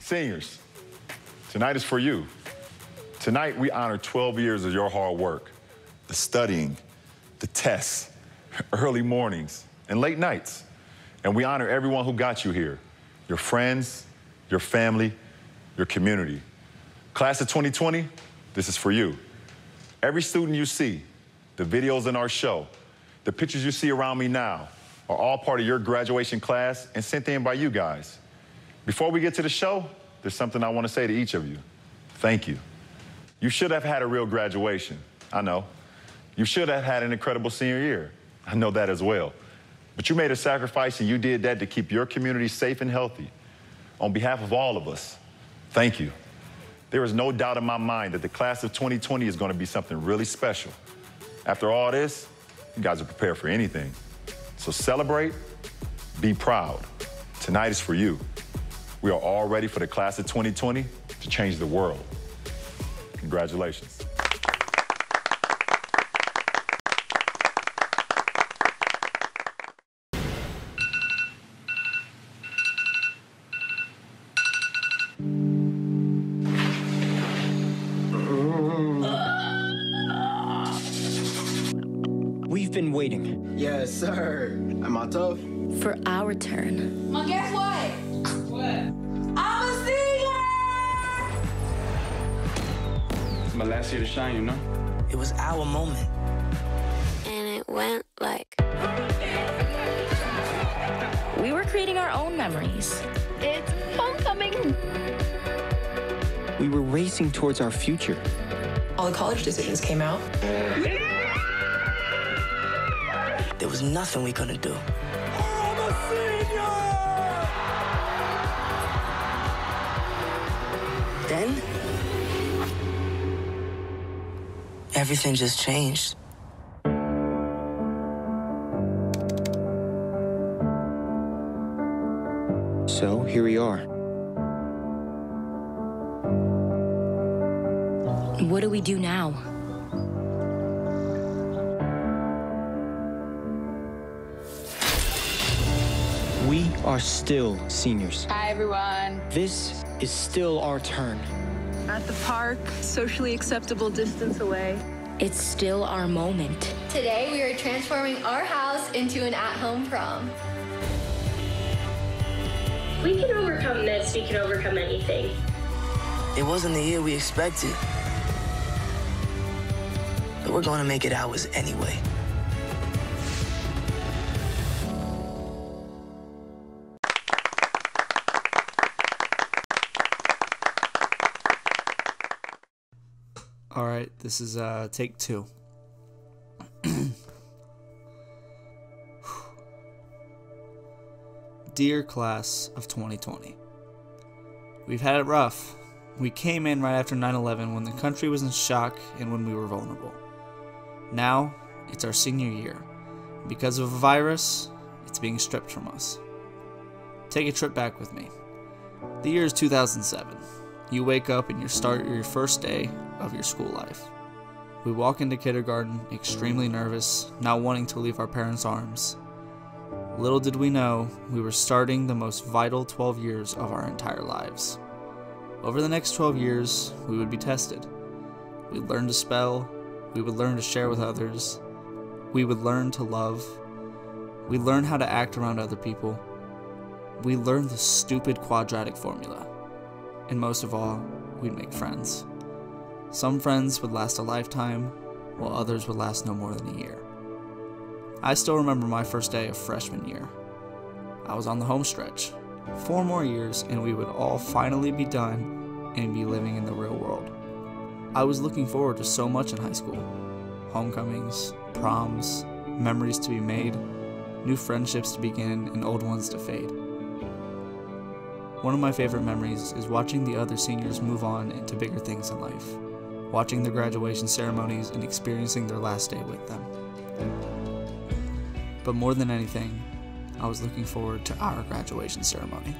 Seniors, tonight is for you. Tonight, we honor 12 years of your hard work, the studying, the tests, early mornings, and late nights. And we honor everyone who got you here, your friends, your family, your community. Class of 2020, this is for you. Every student you see, the videos in our show, the pictures you see around me now, are all part of your graduation class and sent in by you guys. Before we get to the show, there's something I want to say to each of you. Thank you. You should have had a real graduation, I know. You should have had an incredible senior year, I know that as well. But you made a sacrifice and you did that to keep your community safe and healthy. On behalf of all of us, thank you. There is no doubt in my mind that the class of 2020 is going to be something really special. After all this, you guys are prepared for anything. So celebrate, be proud. Tonight is for you. We are all ready for the class of 2020 to change the world. Congratulations. We've been waiting. Yes, sir. Am I tough? For our turn. Well, guess what? What? I'm a senior! It's my last year to shine, you know? It was our moment. And it went like... We were creating our own memories. It's homecoming. We were racing towards our future. All the college decisions came out. There was nothing we couldn't do. I'm a senior! Then, everything just changed. So, here we are. What do we do now? We are still seniors. Hi, everyone. This is still our turn. At the park, socially acceptable distance away. It's still our moment. Today, we are transforming our house into an at-home prom. We can overcome this. We can overcome anything. It wasn't the year we expected. But we're gonna make it ours anyway. All right, this is take 2. Dear class of 2020, we've had it rough. We came in right after 9/11 when the country was in shock and when we were vulnerable. Now, it's our senior year. Because of a virus, it's being stripped from us. Take a trip back with me. The year is 2007. You wake up and you start your first day of your school life. We walk into kindergarten extremely nervous, not wanting to leave our parents' arms. Little did we know, we were starting the most vital 12 years of our entire lives. Over the next 12 years, we would be tested. We'd learn to spell, we would learn to share with others, we would learn to love, we'd learn how to act around other people, we learned the stupid quadratic formula, and most of all, we'd make friends. Some friends would last a lifetime, while others would last no more than a year. I still remember my first day of freshman year. I was on the home stretch. 4 more years and we would all finally be done and be living in the real world. I was looking forward to so much in high school. Homecomings, proms, memories to be made, new friendships to begin and old ones to fade. One of my favorite memories is watching the other seniors move on into bigger things in life, watching their graduation ceremonies and experiencing their last day with them. But more than anything, I was looking forward to our graduation ceremony.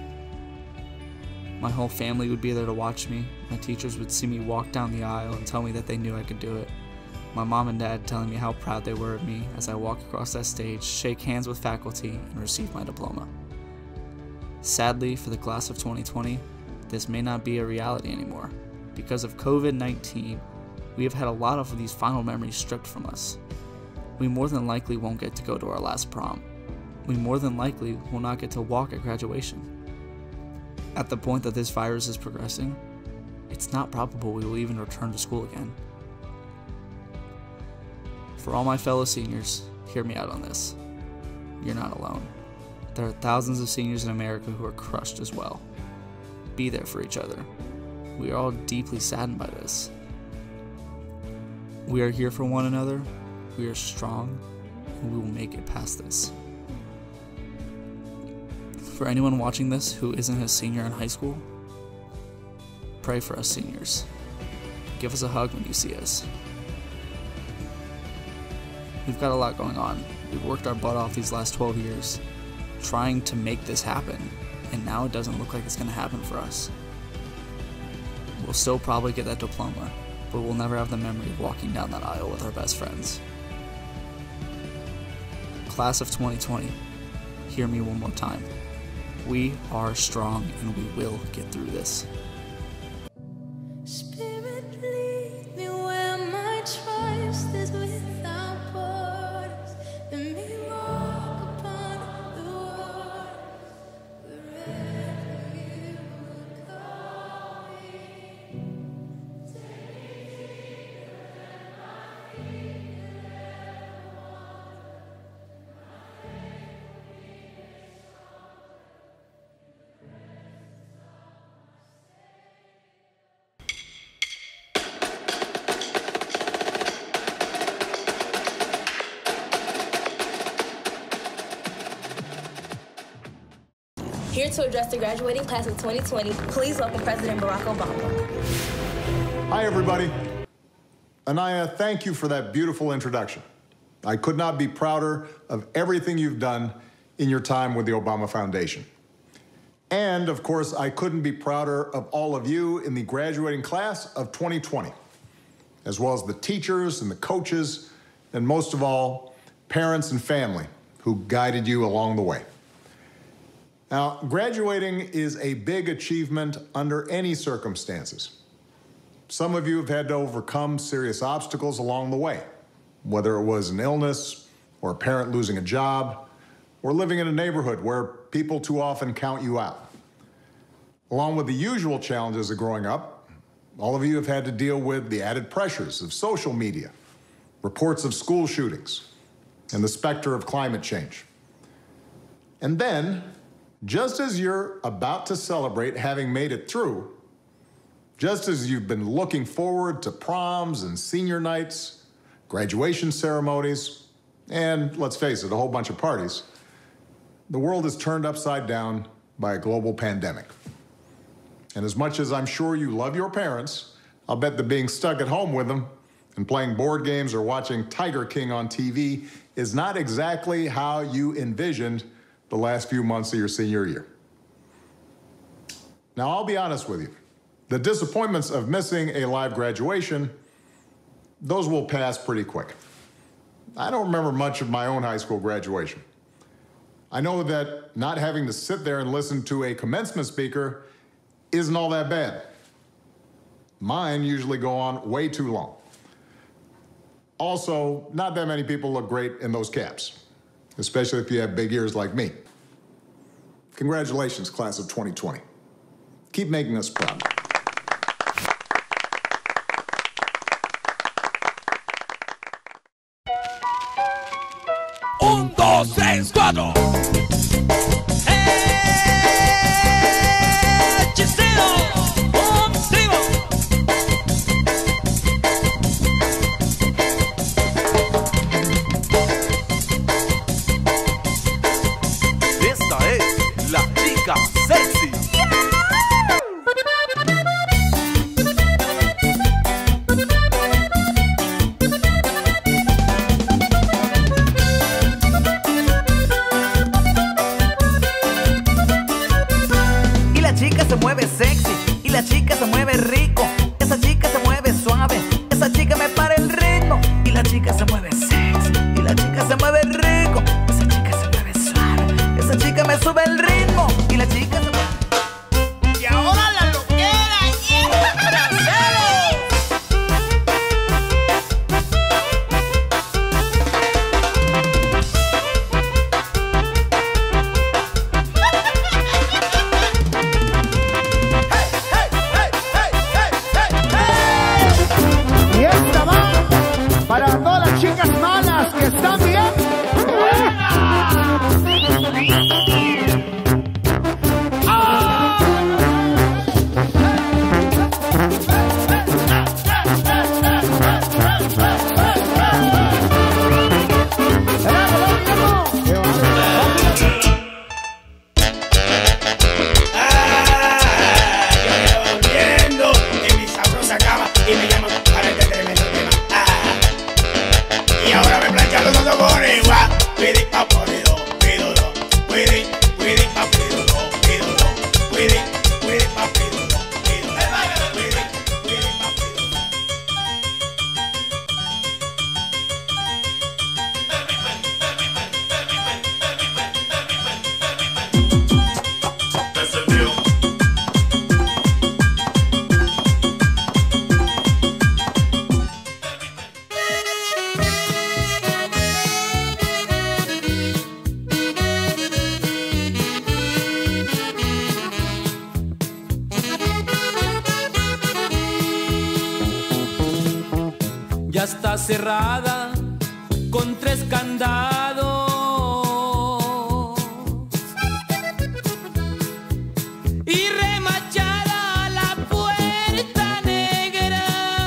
My whole family would be there to watch me. My teachers would see me walk down the aisle and tell me that they knew I could do it. My mom and dad telling me how proud they were of me as I walk across that stage, shake hands with faculty, and receive my diploma. Sadly, for the class of 2020, this may not be a reality anymore. Because of COVID-19, we have had a lot of these final memories stripped from us. We more than likely won't get to go to our last prom. We more than likely will not get to walk at graduation. At the point that this virus is progressing, it's not probable we will even return to school again. For all my fellow seniors, hear me out on this. You're not alone. There are thousands of seniors in America who are crushed as well. Be there for each other. We are all deeply saddened by this. We are here for one another, we are strong, and we will make it past this. For anyone watching this who isn't a senior in high school, pray for us seniors. Give us a hug when you see us. We've got a lot going on. We've worked our butt off these last 12 years, trying to make this happen, and now it doesn't look like it's going to happen for us. We'll still probably get that diploma, but we'll never have the memory of walking down that aisle with our best friends. Class of 2020, hear me one more time. We are strong and we will get through this. Spirit, lead me where my trust is without borders. Let me walk upon the waters wherever you will call me. Take me deeper than my feet could ever wander. My faith will be made stronger. Here to address the graduating class of 2020, please welcome President Barack Obama. Hi, everybody. Anaya, thank you for that beautiful introduction. I could not be prouder of everything you've done in your time with the Obama Foundation. And, of course, I couldn't be prouder of all of you in the graduating class of 2020, as well as the teachers and the coaches, and most of all, parents and family who guided you along the way. Now, graduating is a big achievement under any circumstances. Some of you have had to overcome serious obstacles along the way, whether it was an illness, or a parent losing a job, or living in a neighborhood where people too often count you out. Along with the usual challenges of growing up, all of you have had to deal with the added pressures of social media, reports of school shootings, and the specter of climate change. And then, just as you're about to celebrate having made it through, just as you've been looking forward to proms and senior nights, graduation ceremonies, and let's face it, a whole bunch of parties, the world is turned upside down by a global pandemic. And as much as I'm sure you love your parents, I'll bet that being stuck at home with them and playing board games or watching Tiger King on TV is not exactly how you envisioned the last few months of your senior year. Now, I'll be honest with you. The disappointments of missing a live graduation, those will pass pretty quick. I don't remember much of my own high school graduation. I know that not having to sit there and listen to a commencement speaker isn't all that bad. Mine usually go on way too long. Also, not that many people look great in those caps, especially if you have big ears like me. Congratulations, class of 2020. Keep making us proud. Un, dos, tres, cuatro. Esta es la chica sexy. Y la chica se mueve sexy, y la chica se mueve rico. Esa chica se mueve suave, esa chica me para el ritmo. Y la chica se mueve sexy, y la chica se mueve rico. Esa chica se mueve suave, esa chica me sube el ritmo. Y la chica se mueve. Y ahora la loca. ya está cerrada con 3 candados. Y remachada la puerta negra.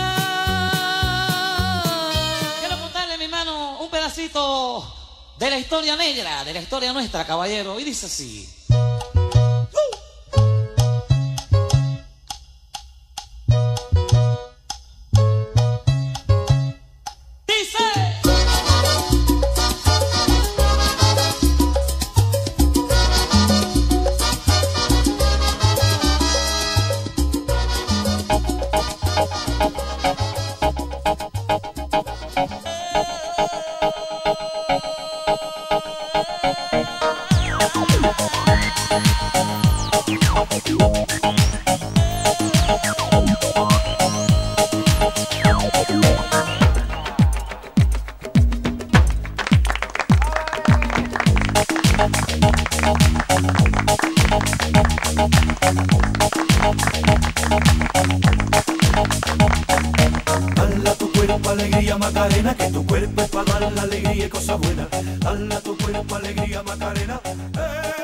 Quiero contarle, mi hermano, un pedacito de la historia negra, de la historia nuestra, caballero. Y dice así. Dale a tu cuerpo alegría Macarena, que tu cuerpo es para dar la alegría y cosas buenas. Dale a tu cuerpo alegría Macarena.